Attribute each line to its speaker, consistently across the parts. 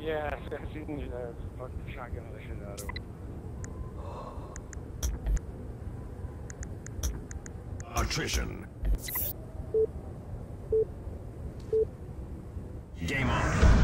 Speaker 1: Yeah, I seen you fucking shotgun the shit out of him.
Speaker 2: Attrition. Game on.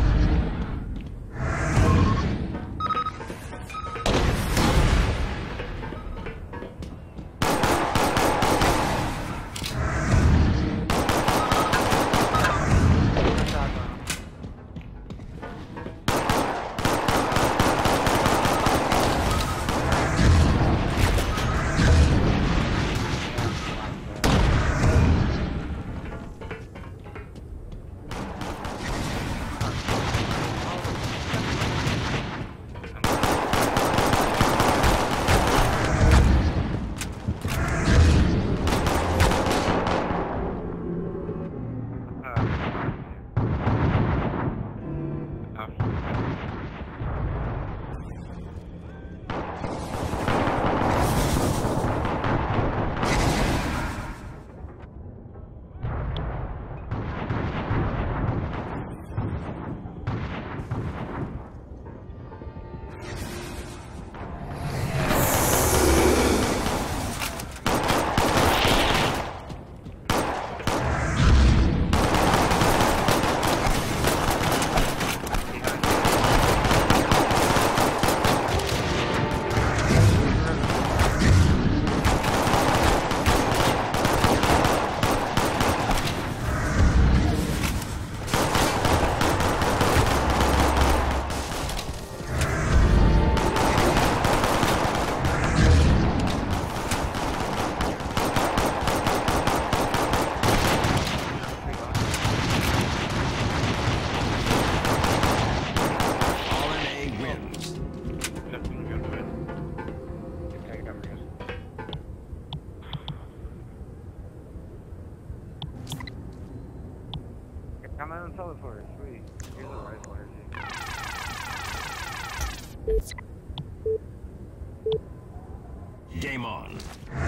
Speaker 1: Come out and teleport, sweet. Here's a rifle energy.
Speaker 2: Game on.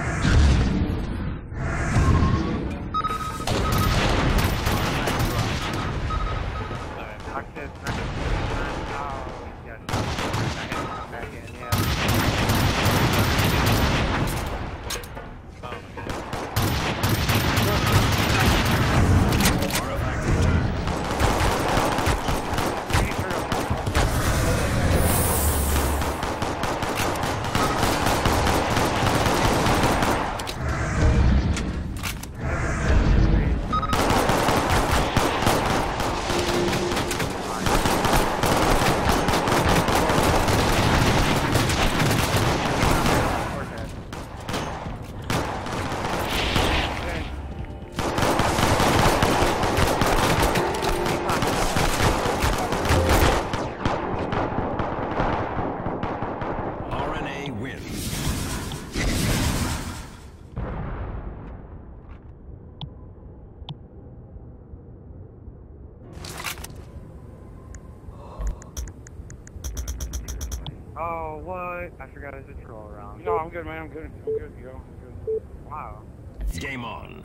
Speaker 1: Oh, what? I forgot his intro around.
Speaker 3: No, I'm good, man. I'm good. I'm good, yo. I'm good.
Speaker 1: Wow.
Speaker 2: Game on.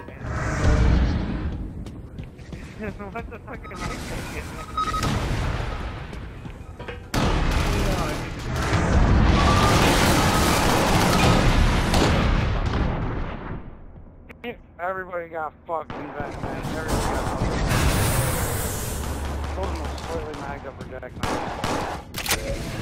Speaker 1: What the fuck am I thinking?
Speaker 3: Everybody got fucked in that, man. Everybody got fucked. Told him I was slightly magged up for Jack.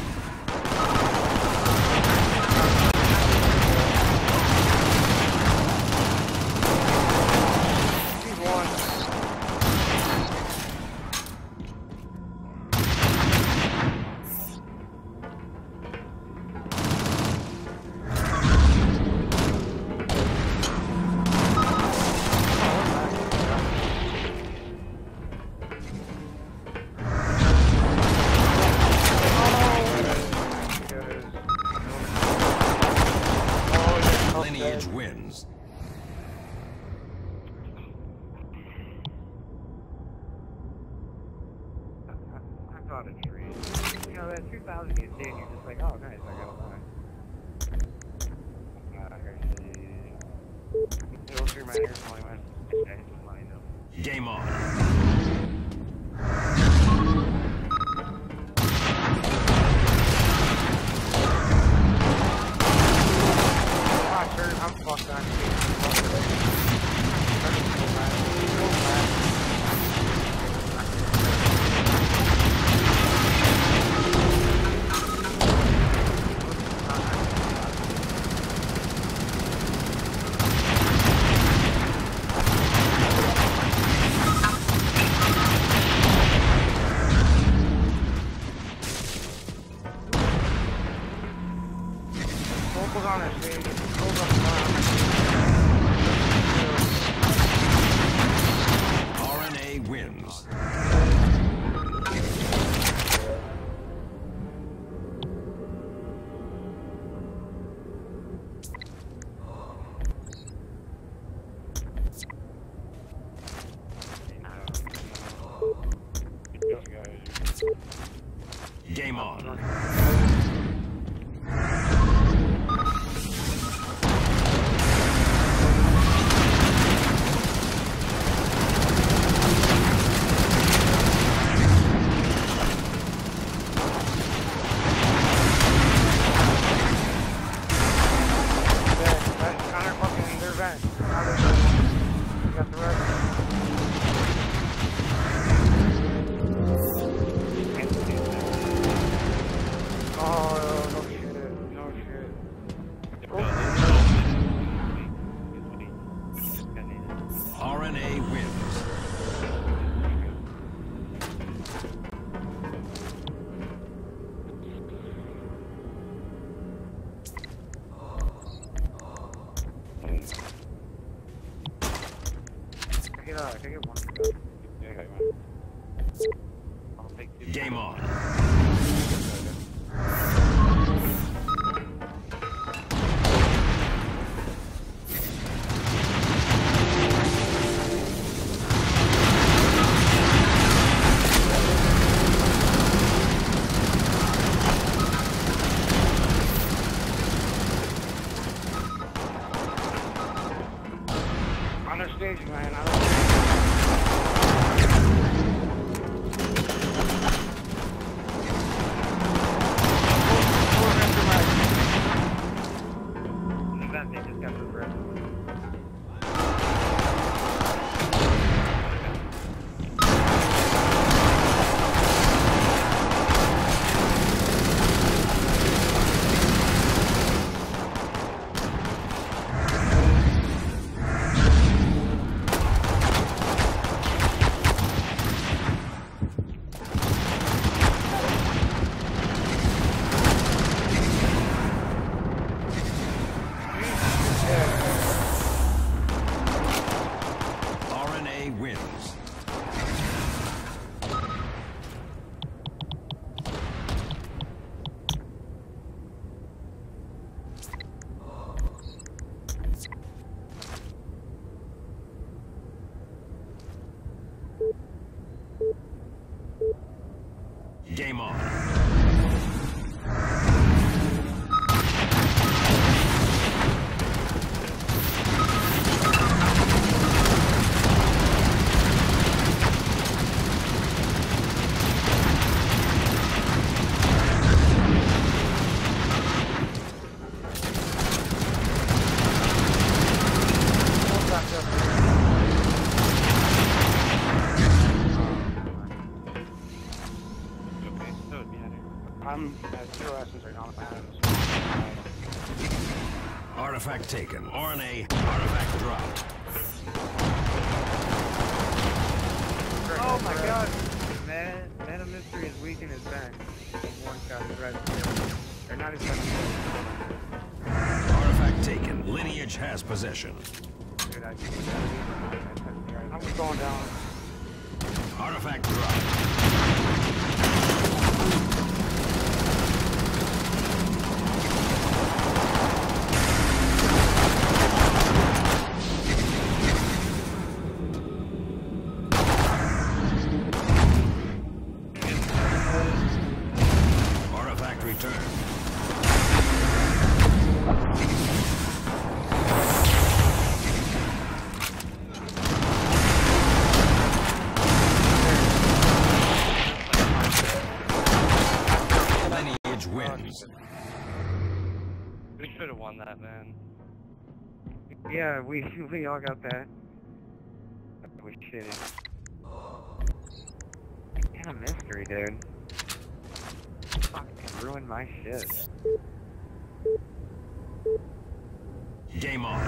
Speaker 2: Lineage wins.
Speaker 1: I thought a tree. You know, that 2000 you see and you're just like, oh, nice, I got a line. It'll shoot my ears only when I hit the line though.
Speaker 2: Game on.
Speaker 1: Google's on it, dude. Google's on it.
Speaker 2: RNA wins. Game on. RNA wins.
Speaker 1: I get one.
Speaker 2: Game on.
Speaker 1: On their stage, man. They just got progressed.
Speaker 2: RNA wins. Game on.
Speaker 1: I'm at 0 essence right now.
Speaker 2: Artifact taken. RNA artifact dropped.
Speaker 1: Oh my god! Man of Mystery is weak in his back. One shot is right there. They're not his
Speaker 2: Artifact taken. Lineage has possession.
Speaker 1: Dude, I'm just going down.
Speaker 2: Artifact dropped. Artifact returned. Lineage wins.
Speaker 3: We should have won that, man.
Speaker 1: Yeah, we all got that. We shitty. Man of Mystery, dude. Fucking ruined my shit.
Speaker 2: Game on.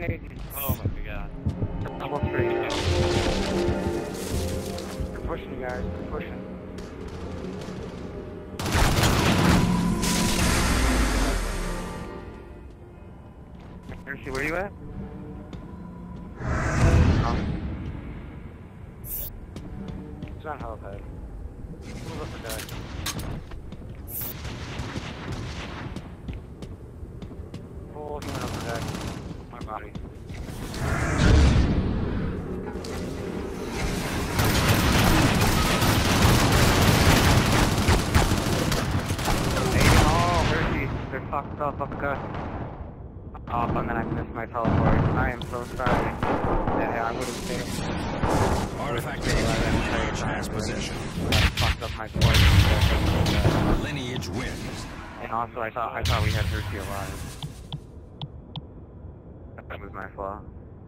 Speaker 1: staging.
Speaker 3: Oh my god.
Speaker 1: Almost free.
Speaker 3: They're pushing you guys. They're pushing.
Speaker 1: Mercy, where you at?
Speaker 3: It's on helipad. Move up the deck. Full human up the deck. My body.
Speaker 1: Oh, Mercy, they're fucked up the cuff. Oh, and then I missed my teleport. I am so sorry. Yeah, I would have stayed.
Speaker 2: Artifact Lineage has possession.
Speaker 1: Fucked up my flight.
Speaker 2: Lineage wins.
Speaker 1: And also, I thought we had Mercy alive. That was my fault.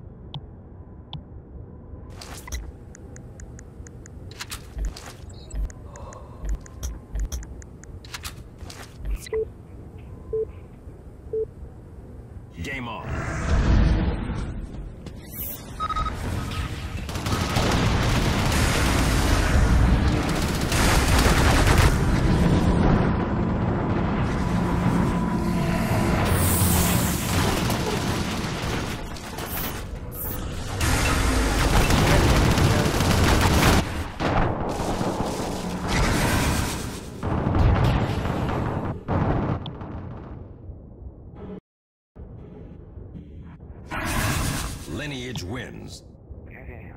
Speaker 2: Game on. Lineage wins.
Speaker 1: Damn.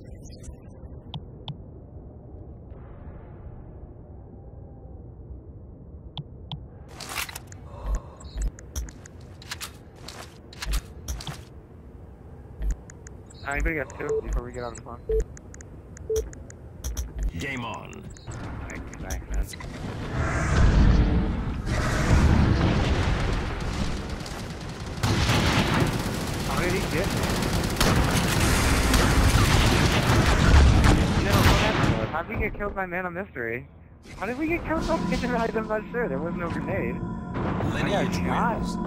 Speaker 1: Anybody got two before we get out of the phone?
Speaker 2: Game on.
Speaker 1: Thanks, man. How did he get me? How did we get killed by Man of Mystery? How did we get killed by Midnight? I'm not sure. There was no grenade.
Speaker 2: Lineage wins.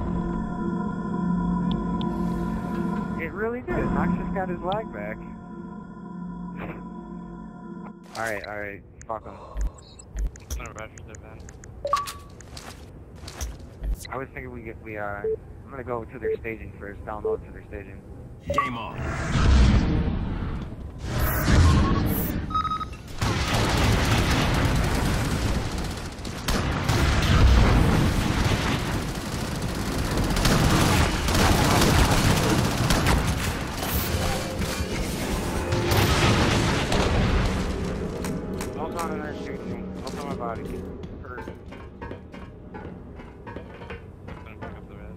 Speaker 1: It really did. Nox just got his lag back. Alright. Fuck him.
Speaker 3: I'm gonna register, man.
Speaker 1: I was thinking I'm gonna go to their staging first. Download to their staging.
Speaker 2: Game on.
Speaker 3: Hold on in there, shooting. Hold on my body. Hurt. Gonna pick up the red.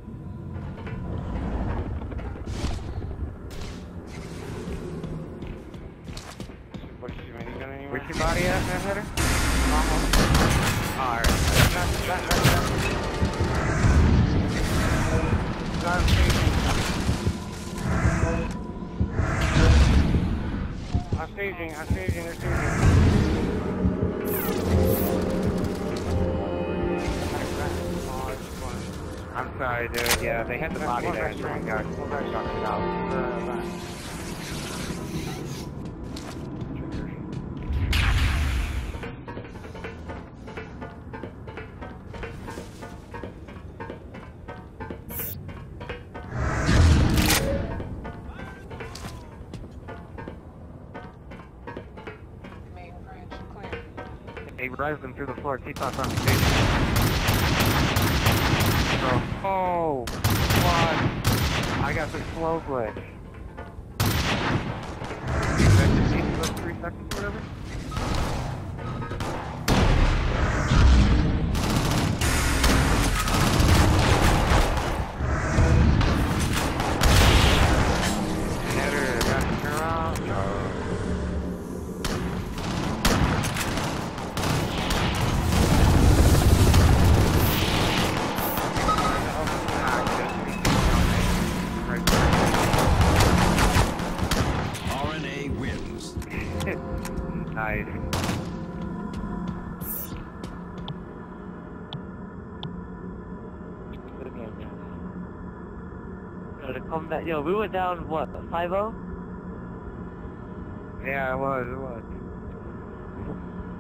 Speaker 3: What's your minigun anywhere?
Speaker 1: Where's your body at, man, Header? Almost. Alright.
Speaker 3: I'm staging, they're staging.
Speaker 1: I'm sorry, dude. Yeah, they had the body there. And one guy shot it out. He rezzed him through the floor. T-Top on the stage. Oh, what? I got the slow glitch. That just takes about 3 seconds or whatever? Header, got to turn around. No.
Speaker 2: RNA wins.
Speaker 1: Nice.
Speaker 3: Good game, guys.
Speaker 4: yo, the comeback, yo, we were down, what, 5-0?
Speaker 1: Yeah, it was.